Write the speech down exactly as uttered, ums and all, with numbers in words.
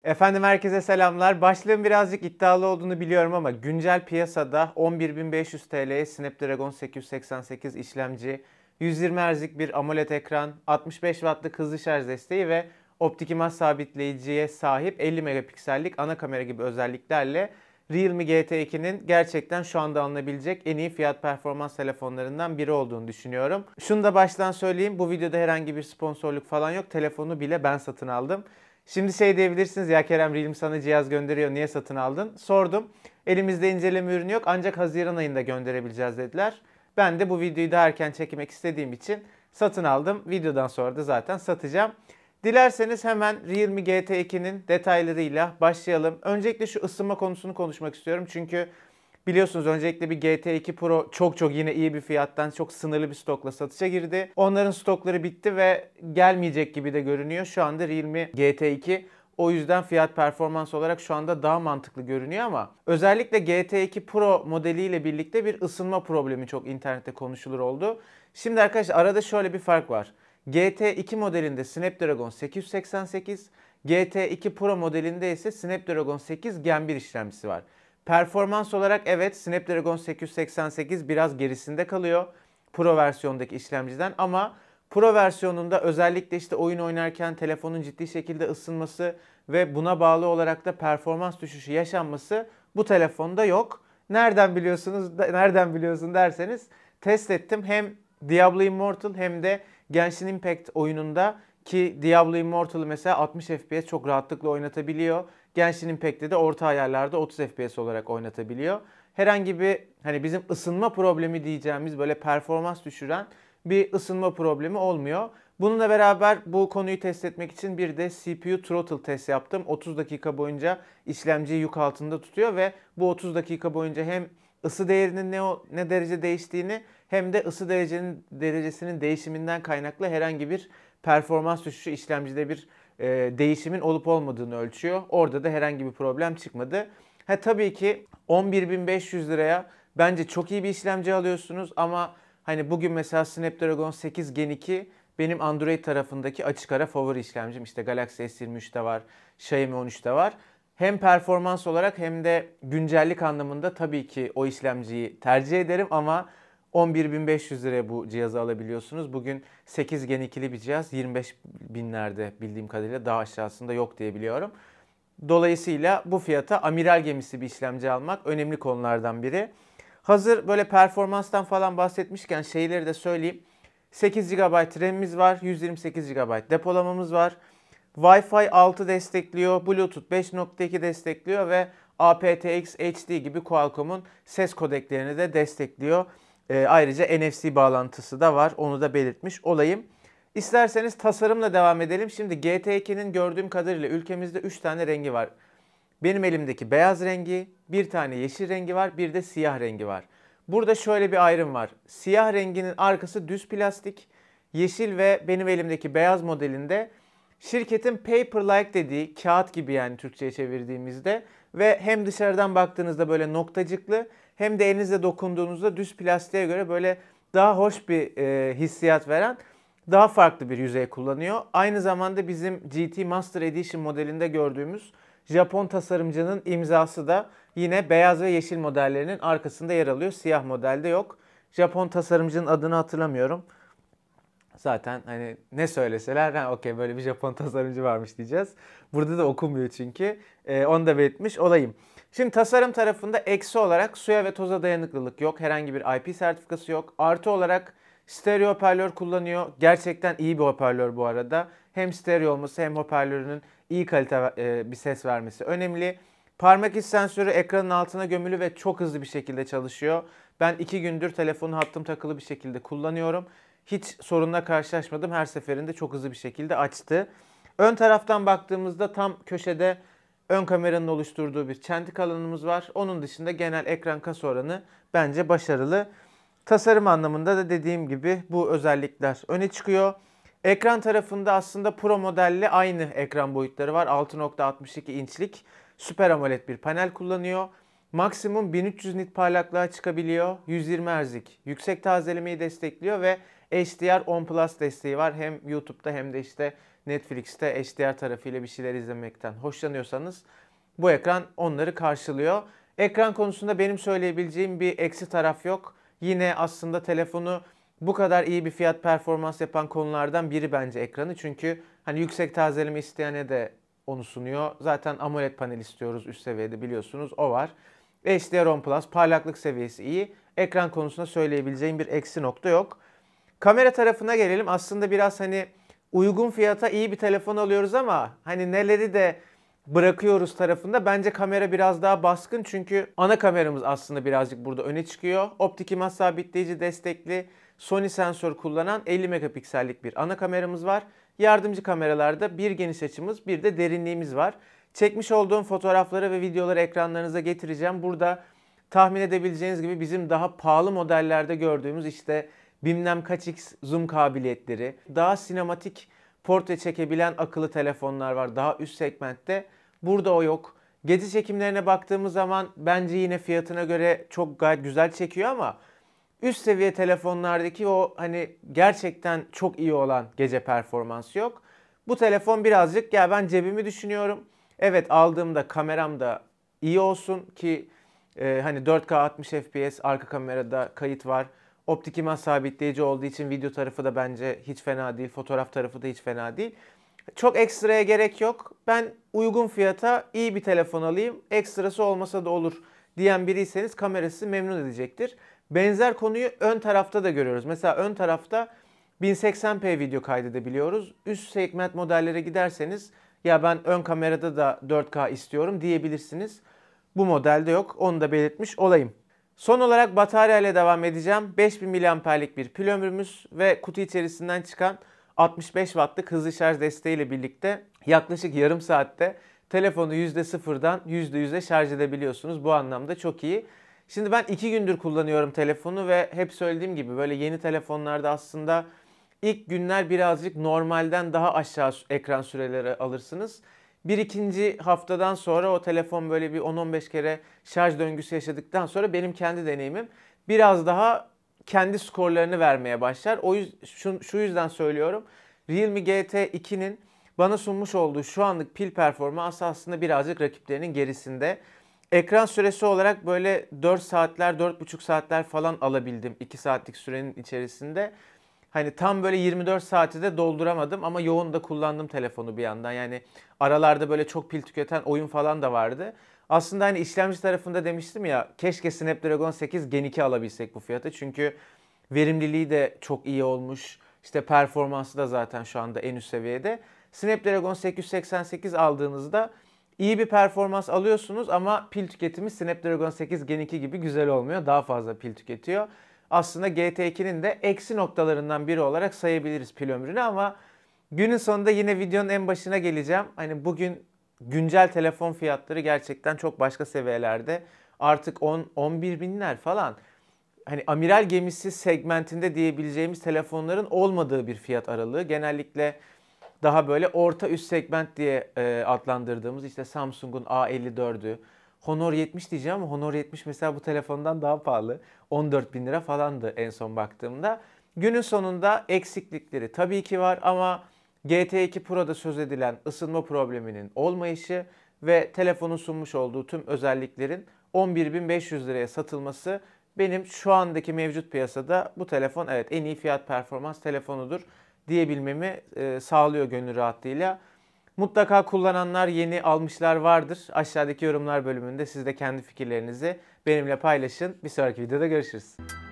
Efendim herkese selamlar. Başlığın birazcık iddialı olduğunu biliyorum ama güncel piyasada on bir bin beş yüz TL'ye Snapdragon sekiz yüz seksen sekiz işlemci, yüz yirmi Hz'lik bir AMOLED ekran, altmış beş wattlık hızlı şarj desteği ve optik imaj sabitleyiciye sahip elli megapiksellik ana kamera gibi özelliklerle Realme G T iki'nin gerçekten şu anda alınabilecek en iyi fiyat performans telefonlarından biri olduğunu düşünüyorum. Şunu da baştan söyleyeyim, bu videoda herhangi bir sponsorluk falan yok. Telefonu bile ben satın aldım. Şimdi şey diyebilirsiniz, ya Kerem, Realme sana cihaz gönderiyor, niye satın aldın? Sordum. Elimizde inceleme ürünü yok ancak Haziran ayında gönderebileceğiz dediler. Ben de bu videoyu daha erken çekmek istediğim için satın aldım. Videodan sonra da zaten satacağım. Dilerseniz hemen Realme G T iki'nin detaylarıyla başlayalım. Öncelikle şu ısınma konusunu konuşmak istiyorum. Çünkü biliyorsunuz öncelikle bir G T iki Pro çok çok yine iyi bir fiyattan çok sınırlı bir stokla satışa girdi. Onların stokları bitti ve gelmeyecek gibi de görünüyor. Şu anda Realme G T iki o yüzden fiyat performans olarak şu anda daha mantıklı görünüyor ama özellikle G T iki Pro modeliyle birlikte bir ısınma problemi çok internette konuşulur oldu. Şimdi arkadaşlar arada şöyle bir fark var. G T iki modelinde Snapdragon sekiz yüz seksen sekiz, G T iki Pro modelinde ise Snapdragon sekiz Gen bir işlemcisi var. Performans olarak evet Snapdragon sekiz yüz seksen sekiz biraz gerisinde kalıyor Pro versiyondaki işlemciden ama Pro versiyonunda özellikle işte oyun oynarken telefonun ciddi şekilde ısınması ve buna bağlı olarak da performans düşüşü yaşanması bu telefonda yok. Nereden biliyorsunuz? Nereden biliyorsun derseniz test ettim. Hem Diablo Immortal hem de Genshin Impact oyununda ki Diablo Immortal'ı mesela altmış F P S çok rahatlıkla oynatabiliyor. Genshin Impact'te de orta ayarlarda otuz F P S olarak oynatabiliyor. Herhangi bir hani bizim ısınma problemi diyeceğimiz böyle performans düşüren bir ısınma problemi olmuyor. Bununla beraber bu konuyu test etmek için bir de C P U throttle test yaptım. otuz dakika boyunca işlemciyi yük altında tutuyor ve bu otuz dakika boyunca hem ısı değerinin ne, ne derece değiştiğini hem de ısı derecenin derecesinin değişiminden kaynaklı herhangi bir performans düşüşü işlemcide bir e, değişimin olup olmadığını ölçüyor. Orada da herhangi bir problem çıkmadı. Ha, tabii ki on bir bin beş yüz liraya bence çok iyi bir işlemci alıyorsunuz ama hani bugün mesela Snapdragon sekiz Gen iki benim Android tarafındaki açık ara favori işlemcim. İşte Galaxy S yirmi üç'te var, Xiaomi on üç'te var. Hem performans olarak hem de güncellik anlamında tabii ki o işlemciyi tercih ederim ama on bir bin beş yüz liraya bu cihazı alabiliyorsunuz. Bugün sekiz Gen ikili bir cihaz yirmi beş binlerde bildiğim kadarıyla, daha aşağısında yok diye biliyorum. Dolayısıyla bu fiyata amiral gemisi bir işlemci almak önemli konulardan biri. Hazır böyle performanstan falan bahsetmişken şeyleri de söyleyeyim. sekiz gigabayt RAM'imiz var, yüz yirmi sekiz gigabayt depolamamız var. Wi-Fi altı destekliyor, Bluetooth beş nokta iki destekliyor ve A P T X H D gibi Qualcomm'un ses kodeklerini de destekliyor. E, ayrıca N F C bağlantısı da var, onu da belirtmiş olayım. İsterseniz tasarımla devam edelim. Şimdi G T iki'nin gördüğüm kadarıyla ülkemizde üç tane rengi var. Benim elimdeki beyaz rengi, bir tane yeşil rengi var, bir de siyah rengi var. Burada şöyle bir ayrım var. Siyah renginin arkası düz plastik, yeşil ve benim elimdeki beyaz modelinde şirketin paper-like dediği, kağıt gibi yani Türkçe'ye çevirdiğimizde ve hem dışarıdan baktığınızda böyle noktacıklı hem de elinizle dokunduğunuzda düz plastiğe göre böyle daha hoş bir e, hissiyat veren daha farklı bir yüzey kullanıyor. Aynı zamanda bizim G T Master Edition modelinde gördüğümüz Japon tasarımcının imzası da yine beyaz ve yeşil modellerinin arkasında yer alıyor. Siyah modelde yok. Japon tasarımcının adını hatırlamıyorum. Zaten hani ne söyleseler ha okey böyle bir Japon tasarımcı varmış diyeceğiz. Burada da okunmuyor çünkü. Ee, onu da belirtmiş olayım. Şimdi tasarım tarafında eksi olarak suya ve toza dayanıklılık yok. Herhangi bir I P sertifikası yok. Artı olarak stereo hoparlör kullanıyor. Gerçekten iyi bir hoparlör bu arada. Hem stereo olması hem hoparlörünün iyi kalite bir ses vermesi önemli. Parmak izi sensörü ekranın altına gömülü ve çok hızlı bir şekilde çalışıyor. Ben iki gündür telefonu hattım takılı bir şekilde kullanıyorum. Hiç sorunla karşılaşmadım. Her seferinde çok hızlı bir şekilde açtı. Ön taraftan baktığımızda tam köşede ön kameranın oluşturduğu bir çentik alanımız var. Onun dışında genel ekran kasa oranı bence başarılı. Tasarım anlamında da dediğim gibi bu özellikler öne çıkıyor. Ekran tarafında aslında Pro modelle aynı ekran boyutları var. altı nokta altmış iki inçlik Super AMOLED bir panel kullanıyor. Maksimum bin üç yüz nit parlaklığa çıkabiliyor. yüz yirmi Hz'lik yüksek tazelemeyi destekliyor ve H D R on Plus desteği var. Hem YouTube'da hem de işte Netflix'te H D R tarafıyla bir şeyler izlemekten hoşlanıyorsanız bu ekran onları karşılıyor. Ekran konusunda benim söyleyebileceğim bir eksi taraf yok. Yine aslında telefonu bu kadar iyi bir fiyat performans yapan konulardan biri bence ekranı. Çünkü hani yüksek tazeleme isteyene de onu sunuyor. Zaten AMOLED panel istiyoruz üst seviyede, biliyorsunuz, o var. H D R on Plus, parlaklık seviyesi iyi. Ekran konusunda söyleyebileceğim bir eksi nokta yok. Kamera tarafına gelelim. Aslında biraz hani uygun fiyata iyi bir telefon alıyoruz ama hani neleri de bırakıyoruz tarafında. Bence kamera biraz daha baskın çünkü ana kameramız aslında birazcık burada öne çıkıyor. Optik imaj sabitleyici destekli Sony sensör kullanan elli megapiksellik bir ana kameramız var. Yardımcı kameralarda bir geniş açımız, bir de derinliğimiz var. Çekmiş olduğum fotoğrafları ve videoları ekranlarınıza getireceğim. Burada tahmin edebileceğiniz gibi bizim daha pahalı modellerde gördüğümüz işte bilmem kaç x zoom kabiliyetleri, daha sinematik portre çekebilen akıllı telefonlar var daha üst segmentte. Burada o yok. Gece çekimlerine baktığımız zaman bence yine fiyatına göre çok gayet güzel çekiyor ama üst seviye telefonlardaki o hani gerçekten çok iyi olan gece performansı yok. Bu telefon birazcık ya ben cebimi düşünüyorum. Evet, aldığımda kameram da iyi olsun ki e, hani dört K altmış F P S arka kamerada kayıt var. Optik imaj sabitleyici olduğu için video tarafı da bence hiç fena değil. Fotoğraf tarafı da hiç fena değil. Çok ekstraya gerek yok. Ben uygun fiyata iyi bir telefon alayım, ekstrası olmasa da olur diyen biriyseniz kamerası memnun edecektir. Benzer konuyu ön tarafta da görüyoruz. Mesela ön tarafta bin seksen p video kaydedebiliyoruz. Üst segment modellere giderseniz ya ben ön kamerada da dört K istiyorum diyebilirsiniz. Bu modelde yok. Onu da belirtmiş olayım. Son olarak batarya ile devam edeceğim. beş bin miliamperlik bir pil ömrümüz ve kutu içerisinden çıkan altmış beş wattlık hızlı şarj desteğiyle birlikte yaklaşık yarım saatte telefonu yüzde sıfırdan yüzde yüze şarj edebiliyorsunuz. Bu anlamda çok iyi. Şimdi ben iki gündür kullanıyorum telefonu ve hep söylediğim gibi böyle yeni telefonlarda aslında ilk günler birazcık normalden daha aşağı ekran süreleri alırsınız. Bir ikinci haftadan sonra o telefon böyle bir on on beş kere şarj döngüsü yaşadıktan sonra benim kendi deneyimim biraz daha kendi skorlarını vermeye başlar. O yüzden şu, şu yüzden söylüyorum. Realme G T iki'nin bana sunmuş olduğu şu anlık pil performansı aslında birazcık rakiplerinin gerisinde. Ekran süresi olarak böyle dört saatler, dört buçuk saatler falan alabildim iki saatlik sürenin içerisinde. Hani tam böyle yirmi dört saati de dolduramadım ama yoğun da kullandım telefonu bir yandan. Yani aralarda böyle çok pil tüketen oyun falan da vardı. Aslında hani işlemci tarafında demiştim ya, keşke Snapdragon sekiz Gen iki alabilsek bu fiyata. Çünkü verimliliği de çok iyi olmuş. İşte performansı da zaten şu anda en üst seviyede. Snapdragon sekiz yüz seksen sekiz aldığınızda iyi bir performans alıyorsunuz ama pil tüketimi Snapdragon sekiz Gen iki gibi güzel olmuyor. Daha fazla pil tüketiyor. Aslında G T iki'nin de eksi noktalarından biri olarak sayabiliriz pil ömrünü ama günün sonunda yine videonun en başına geleceğim. Hani bugün güncel telefon fiyatları gerçekten çok başka seviyelerde. Artık on on bir binler falan. Hani amiral gemisi segmentinde diyebileceğimiz telefonların olmadığı bir fiyat aralığı. Genellikle daha böyle orta üst segment diye e, adlandırdığımız işte Samsung'un A elli dördü, Honor yetmiş diyeceğim ama Honor yetmiş mesela bu telefondan daha pahalı. on dört bin lira falandı en son baktığımda. Günün sonunda eksiklikleri tabii ki var ama G T iki Pro'da söz edilen ısınma probleminin olmayışı ve telefonun sunmuş olduğu tüm özelliklerin on bir bin beş yüz liraya satılması benim şu andaki mevcut piyasada bu telefon evet en iyi fiyat performans telefonudur diyebilmemi e, sağlıyor gönül rahatlığıyla. Mutlaka kullananlar, yeni almışlar vardır. Aşağıdaki yorumlar bölümünde siz de kendi fikirlerinizi benimle paylaşın. Bir sonraki videoda görüşürüz.